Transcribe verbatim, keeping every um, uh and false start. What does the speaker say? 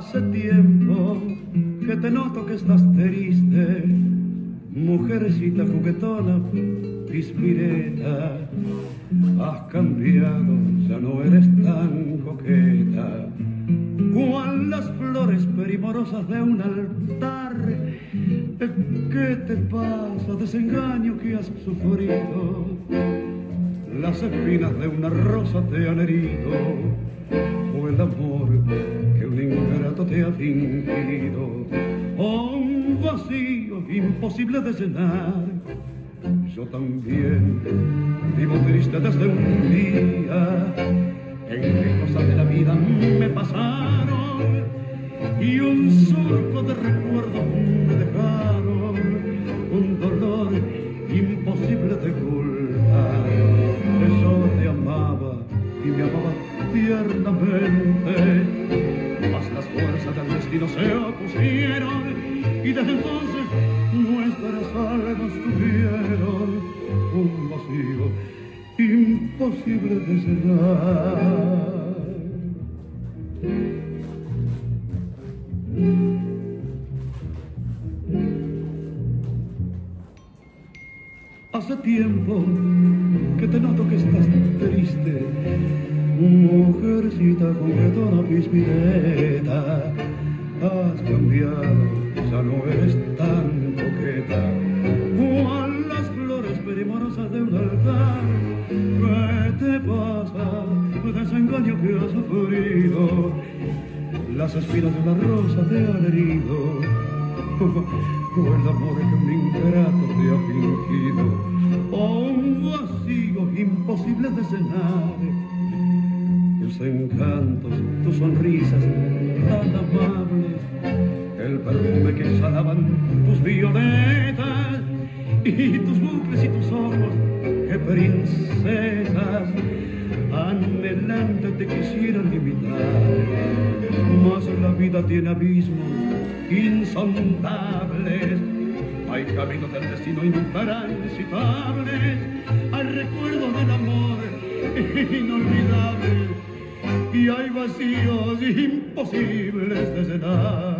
Hace tiempo que te noto que estás triste, mujercita juguetona, pispireta. Has cambiado, ya no eres tan coqueta, cual las flores primorosas de un altar. ¿Qué te pasa? Desengaño que has sufrido, las espinas de una rosa te han herido, o el amor que un ingrato te ha fingido, o un vacío imposible de llenar. Yo también vivo triste desde un día en que cosas de la vida me pasaron y un surco de recuerdos me dejaron, un dolor imposible de culpar. Yo te amaba y me amaba tiernamente, mas las fuerzas del destino se opusieron y desde entonces nuestras almas tuvieron un vacío imposible de llenar. Hace tiempo que te noto que estás triste, mujercita juguetona, pispireta. Has cambiado, ya no eres tan coqueta, cual las flores primorosas de un altar. ¿Qué te pasa? Desengaño que has sufrido, las espinas de una rosa te han herido, o el amor que un ingrato te ha fingido, o un vacío imposible de llenar. Tus encantos, tus sonrisas tan amables, el perfume que exhalaban tus violetas, y tus bucles y tus ojos que princesas anhelante te quisieran imitar. Mas la vida tiene abismos insondables, hay caminos del destino intransitables, hay recuerdos del amor inolvidable y hay vacíos imposibles de llenar.